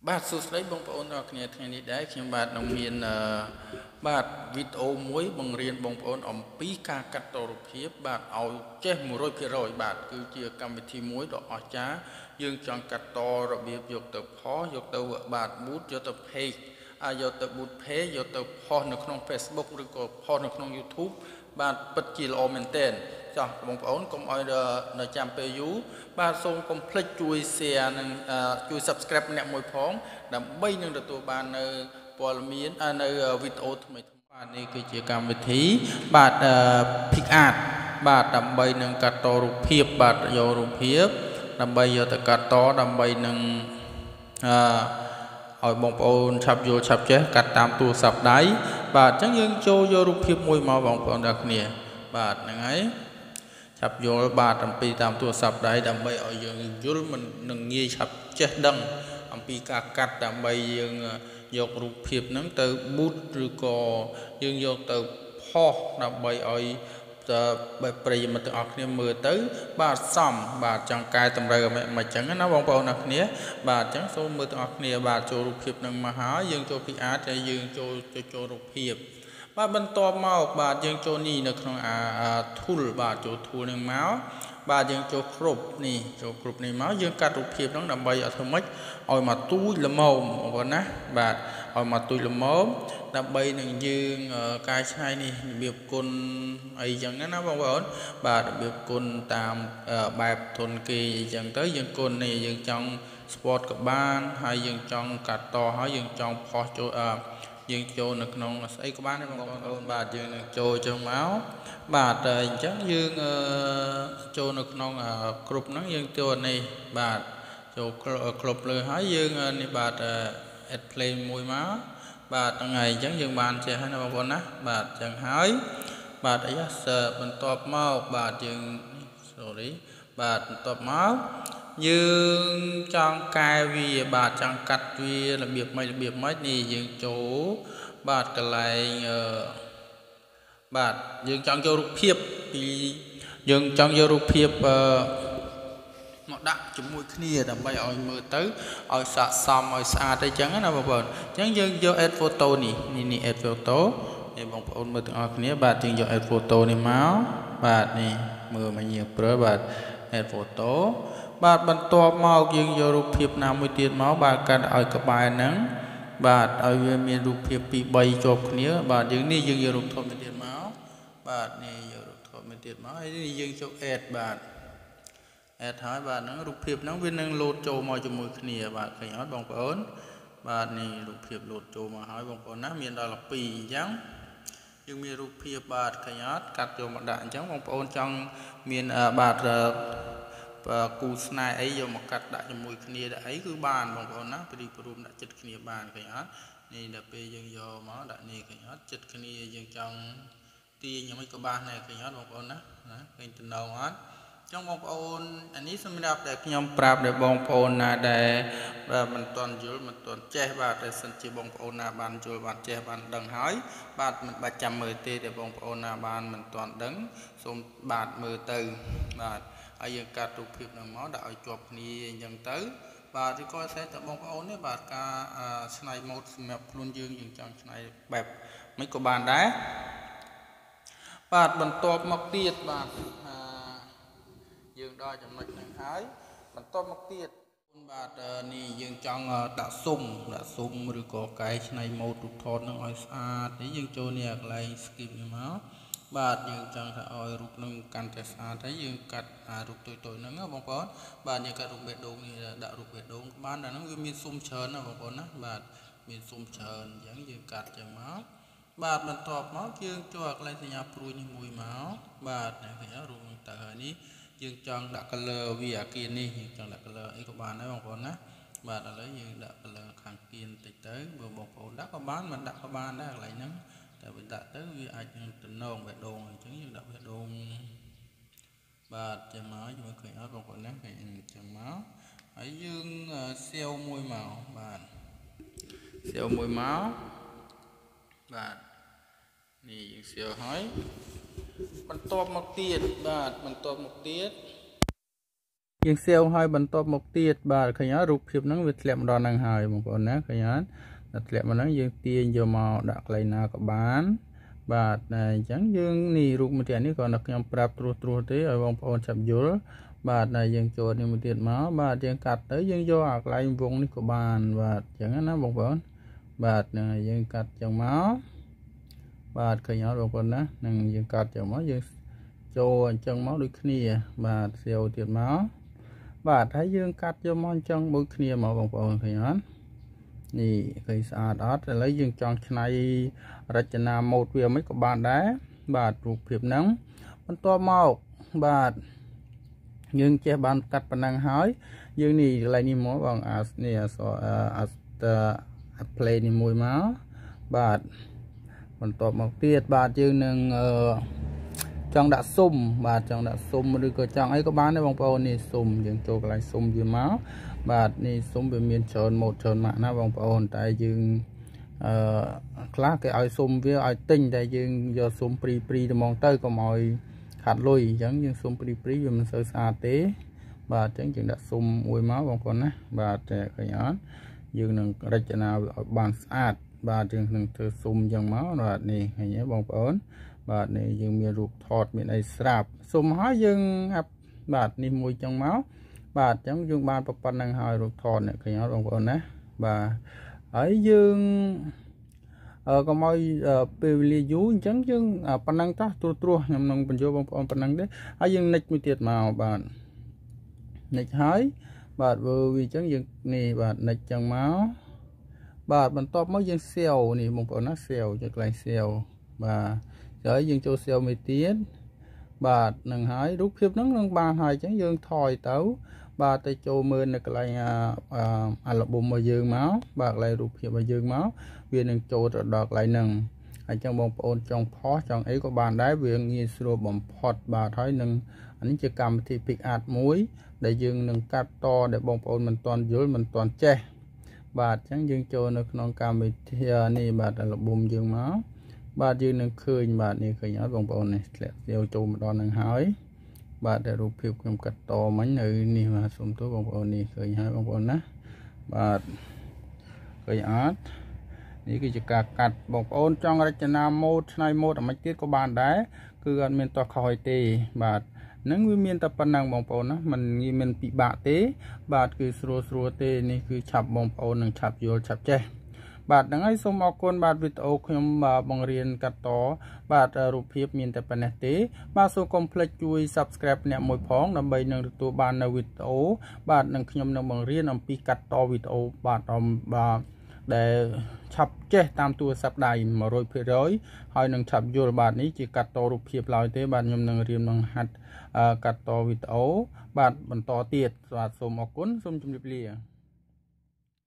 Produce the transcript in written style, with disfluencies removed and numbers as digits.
បាទសួស្តីបងប្អូនអរគ្នាថ្ងៃនេះដែរខ្ញុំបាទនឹងមានបាទវីដេអូមួយបង្រៀនបងប្អូនអំពីការកាត់តរូបភាពបាទឲ្យចេះ 100% បាទគឺជាកម្មវិធីមួយដ៏អស្ចារ្យយើងចង់កាត់តរបៀបយកទៅផុសយកទៅបាទ boot យកទៅ page យកទៅ boot page យកទៅផុសនៅក្នុង Facebook ឬក៏ផុសនៅក្នុង YouTube បាទពិតជាល្អមែនទែនចោះបងប្អូនកុំឲ្យនៅចាំពេលយូរបាទសូមកុំភ្លេចជួយ share និងជួយ subscribe ម្នាក់មួយផងដើម្បីនឹងទទួលបាននៅព័ត៌មាននៅវីដេអូថ្មីៗបាទនេះគឺជាកម្មវិធីបាទ Pic Art បាទដើម្បីនឹងកាត់តរូបភាពបាទយករូបភាពដើម្បីយកទៅកាត់តដើម្បីនឹងឲ្យបងប្អូនឆាប់យល់ឆាប់ចេះកាត់តាមទូរស័ព្ទដៃបាទអញ្ចឹងយើងចូលយករូបភាពមួយមកបងប្អូនទាំងគ្នាបាទហ្នឹងហើយឆាប់យល់បាទអំពីតាមទូរស័ព្ទដៃដើម្បីឲ្យយើងយល់មិននឹងងាយឆាប់ចេះដឹងអំពីការកាត់ដើម្បីយើងយករូបភាពហ្នឹងទៅ boot ឬក៏យើងយកទៅផុសដើម្បីឲ្យប្រិយមិត្តទាំងអស់គ្នាមើលទៅបាទសមបាទចង់កែតម្រូវមិនចឹងណាបងប្អូនទាំងអស់គ្នាបាទអញ្ចឹងសូមមើលទាំងអស់គ្នាបាទចូលរូបភាពនឹងមកហើយយើងចូលពីអាចហើយយើងចូលរូបភាពបាទបន្ទាប់មកបាទយើងចូលនេះនៅក្នុងtool បាទចូល tool នឹងមកបាទយើងចូលគ្រប់នេះចូលគ្រប់នេះមកយើងកាត់រូបភាពហ្នឹងដើម្បីឲ្យធ្វើម៉េចឲ្យមកទូចល្មមបងប្អូនណាបាទឲ្យមកទូចល្មមដើម្បីនឹងយើងកែច្នៃនេះរបៀបគុណអីចឹងណាបងប្អូនបាទរបៀបគុណតាមបែបធនគេអីចឹងទៅយើងគុណនេះយើងចង់ sport ក៏បានហើយយើងចង់កាត់តហើយយើងចង់ផុសចូលយើងចូលនៅក្នុងស្អីក៏បានដែរបងប្អូនបាទយើងនឹងចូលចឹងមកបាទអញ្ចឹងយើងចូលនៅក្នុងគ្រប់ហ្នឹងយើងចូលនេះបាទចូលគ្រប់លើហើយយើងនេះបាទ add play មួយមកបាទថ្ងៃអញ្ចឹងយើងបានចេះហើយណាបងប្អូនណាបាទអញ្ចឹងហើយបាទអីបន្ទាប់មកបាទយើង sorry បាទបន្ទាប់មកយើងចង់កែវាបាទចង់កាត់វារបៀបម៉េចនេះយើងចូលបាទកន្លែងបាទយើងចង់យករូបភាពពីយើងចង់យករូបភាពមកដាក់ជាមួយគ្នាដើម្បីឲ្យមើលទៅឲ្យស័ក្តិសមឲ្យស្អាតអីចឹងណាបងប្អូនអញ្ចឹងយើងយក add photo នេះ add photo នេះបងប្អូនមើលទាំងអស់គ្នាបាទយើងយក add photo នេះមកបាទនេះមើលមកយើងប្រើបាទ add photo បាទបន្ទាប់មកយើងយករូបភាពណាមួយទៀតមកបាទកាត់ឲ្យក្បែរហ្នឹងបាទឲ្យវាមានរូបភាពពី3ជាប់គ្នាបាទយើងនេះយើងយករូបធំមួយទៀតមកបាទនេះយករូបធំមួយទៀតមកហើយនេះយើងចូល add បាទ add ហើយបាទហ្នឹងរូបភាពហ្នឹងវានឹងលោតចូលមកជាមួយគ្នាបាទឃើញអត់បងប្អូនបាទនេះរូបភាពលោតចូលមកហើយបងប្អូនណាមានដល់12អញ្ចឹងយើងមានរូបភាពបាទឃើញអត់កាត់យកមកដាក់អញ្ចឹងបងប្អូនចង់មានបាទគូស្នេហ៍អីយកមកកាត់ដាក់ជាមួយគ្នាដាក់អីគឺបានបងប្អូនណាព្រីព្រមដាក់ចិត្តគ្នាបានឃើញអត់នេះដល់ពេលយើងយកមកដាក់នេះឃើញអត់ចិត្តគ្នាយើងចង់ទាញយ៉ាងម៉េចក៏បានដែរឃើញអត់បងប្អូនណាឃើញតំណងអត់ចឹងបងប្អូនអានេះសម្រាប់តែខ្ញុំប្រាប់ដល់បងប្អូនណាដែលមិនទាន់យល់មិនទាន់ចេះបាទតែសិនជាបងប្អូនណាបានយល់បានចេះបានដឹងហើយបាទមិនបាច់ចាំមើលទេតែបងប្អូនណាបានមិនទាន់ដឹងសូមបាទមើលទៅបាទហើយយើងកាត់រូបភាពនឹងមកដាក់ឲ្យជាប់គ្នាអញ្ចឹងទៅបាទឬក៏តែបងប្អូននេះបាទការឆ្នៃម៉ូដសម្រាប់ខ្លួនយើងចង់ឆ្នៃបែបមិនក៏បានដែរបាទបន្ទាប់មកទៀតបាទយើងដល់ចំណុចហ្នឹងហើយបន្ទាប់មកទៀតបាទនេះយើងចង់ដាក់ស៊ុំឬក៏កែច្នៃម៉ូដរូបថតនឹងឲ្យស្អាតនេះយើងចូលនេះកន្លែង skip នេះមកបាទយើងចង់ថាឲ្យរូបនឹងកាន់តែស្អាតហើយយើងកាត់រូបតូចហ្នឹងបងប្អូនបាទយើងកាត់រូបបេះដូងនេះដាក់រូបបេះដូងបានដល់ហ្នឹងវាមានស៊ុំច្រើនណាបងប្អូនណាបាទមានស៊ុំច្រើនអញ្ចឹងយើងកាត់ចឹងមកបាទបន្ទាប់មកយើងចូលកន្លែងសញ្ញាព្រួយនេះមួយមកបាទឃើញរូបនឹងទៅហើយនេះយើងចង់ដាក់ color វាអាគារនេះយើងចង់ដាក់ color អីក៏បានដែរបងប្អូនណាបាទឥឡូវយើងដាក់ color ខាងគៀនតិចទៅបើបងប្អូនដាក់ក៏បានមិនដាក់ក៏បានដែរកន្លែងហ្នឹងតែបើដាក់ទៅវាអាចនឹងតំណងបេះដូងអញ្ចឹងយើងដាក់បេះដូងបាទចឹងមកយើងឃើញអត់បងប្អូនណាឃើញអញ្ចឹងមកហើយយើងសាវមួយមកបាទសាវមួយមកបាទនេះយើងសាវហើយបន្ទាប់មកទៀតបាទបន្ទាប់មកទៀតយើងសៀវឲ្យបន្ទាប់មកទៀតបាទឃើញអត់រូបភាពហ្នឹងវាធ្លាក់ម្ដងហ្នឹងហើយបងប្អូនណាឃើញអត់ធ្លាក់មកហ្នឹងយើងទាញយកមកដាក់កន្លែងណាក៏បានបាទអញ្ចឹងយើងនេះរូបមួយទៀតនេះក៏នៅខ្ញុំប្រាប់ត្រួសទេឲ្យបងប្អូនចាប់យល់បាទហើយយើងចូលនេះមួយទៀតមកបាទយើងកាត់ទៅយើងយកអាកន្លែងវងនេះក៏បានបាទអញ្ចឹងណាបងប្អូនបាទហ្នឹងហើយយើងកាត់ចឹងមកបាទឃើញអត់បងប្អូនណានឹងយើងកាត់ចឹងមកយើងចូលអញ្ចឹងមកដូចគ្នាបាទសៀវទៀតមកបាទហើយយើងកាត់យកមកអញ្ចឹងមួយគ្នាមកបងប្អូនឃើញអត់នេះឃើញស្អាតអត់ឥឡូវយើងចង់ឆ្នៃរចនាម៉ូដវាមិនក៏បានដែរបាទរូបភាពហ្នឹងបន្ទាប់មកបាទយើងចេះបានកាត់ប៉ុណ្ណឹងហើយយើងនេះកន្លែងនេះមកបងនេះplay នេះមួយមកបាទបន្ទាប់មកទៀតបាទយើងនឹងចង់ដាក់ស៊ុំបាទចង់ដាក់ស៊ុំឬក៏ចង់អីក៏បានដែរបងប្អូននេះស៊ុំយើងចូលកន្លែងស៊ុំវាមកបាទនេះស៊ុំវាមានច្រើនម៉ូដច្រើនម៉ាក់ណាបងប្អូនតែយើងខ្លះគេឲ្យស៊ុំវាឲ្យទិញតែយើងយកស៊ុំព្រីត្មងទៅកុំឲ្យខាត់លុយអញ្ចឹងយើងស៊ុំព្រីវាមិនសូវស្អាតទេបាទអញ្ចឹងយើងដាក់ស៊ុំមួយមកបងប្អូនណាបាទឃើញអត់យើងនឹងរចនាឲ្យបានស្អាតបាទយើងនឹងធ្វើស៊ុំអញ្ចឹងមកបាទនេះឃើញទេបងប្អូនបាទនេះយើងមានរូបថតមានអីស្រាប់ស៊ុំហើយយើងអាប់បាទនេះមួយអញ្ចឹងមកបាទអញ្ចឹងយើងបានប៉ុណ្្នឹងហើយរូបថតនេះឃើញអត់បងប្អូនណាបាទហើយយើងកុំឲ្យពេលវេលាយូរអញ្ចឹងយើងប៉ុណ្ណឹងតោះត្រួសខ្ញុំនឹងបញ្យល់បងប្អូនប៉ុណ្ណឹងទេហើយយើងនិចមួយទៀតមកបាទនិចហើយបាទវាអញ្ចឹងយើងនេះបាទនិចអញ្ចឹងមកបាទបន្ទាប់មកយើងសៀវនេះបងប្អូនណាសៀវចុចកន្លែងសៀវបាទហើយយើងចូលសៀវមួយទៀតបាទនឹងហើយរូបភាពហ្នឹងនឹងបានហើយអញ្ចឹងយើងថយទៅបាទទៅចូលមើលនៅកន្លែងអាល់ប៊ុមរបស់យើងមកបាទកន្លែងរូបភាពរបស់យើងមកវានឹងចូលទៅដល់កន្លែងហ្នឹងហើយអញ្ចឹងបងប្អូនចង់ផុសចង់អីក៏បានដែរវាងាយស្រួលបំផុតបាទហើយនឹងអានេះជាកម្មវិធី Pick Art មួយដែលយើងនឹងកាត់តដែលបងប្អូនមិនទាន់យល់មិនទាន់ចេះបាទអញ្ចឹងយើងចូលនៅក្នុងកម្មវិធីនេះបាទអាល់ប៊ុមយើងមកបាទយើងនឹងឃើញបាទនេះឃើញអត់បងប្អូននេះធ្លាក់យកចូលម្ដងហ្នឹងហើយបាទតែរូបភាពខ្ញុំកាត់តមិញនៅនេះបាទសូមទោសបងប្អូននេះឃើញហើយបងប្អូនណាបាទឃើញអត់នេះគឺជាការកាត់បងប្អូនចង់រចនាម៉ូដឆ្នៃម៉ូដអាមិនទៀតក៏បានដែរគឺអត់មានតោះខ້ອຍទេបាទនឹងវាមានតែប៉ុណ្ណឹងបងប្អូនណាมันមានពិបាកទេបាទគឺស្រួលទេនេះគឺឆាប់បងប្អូននឹងឆាប់យល់ឆាប់ចេះបាទហ្នឹងហើយសូមអរគុណបាទវីដេអូខ្ញុំបង្រៀនកាត់តបាទរូបភាពមានតែប៉ុណ្ណេះទេបាទសូមកុំភ្លេចជួយ Subscribe អ្នកមួយផងដើម្បីនឹងទទួលបាននៅវីដេអូបាទនឹងខ្ញុំនឹងបង្រៀនអំពីកាត់តវីដេអូបាទដែលឆាប់ចេះតាមទូរស័ព្ទដៃ 100% ហើយនឹងឆាប់យល់បាទនេះជាកាត់តរូបភាពឡើយទេបាទខ្ញុំនឹងរៀននឹងហាត់កាត់តវីដេអូបាទបន្តទៀតបាទសូមអរគុណសូមជម្រាបលា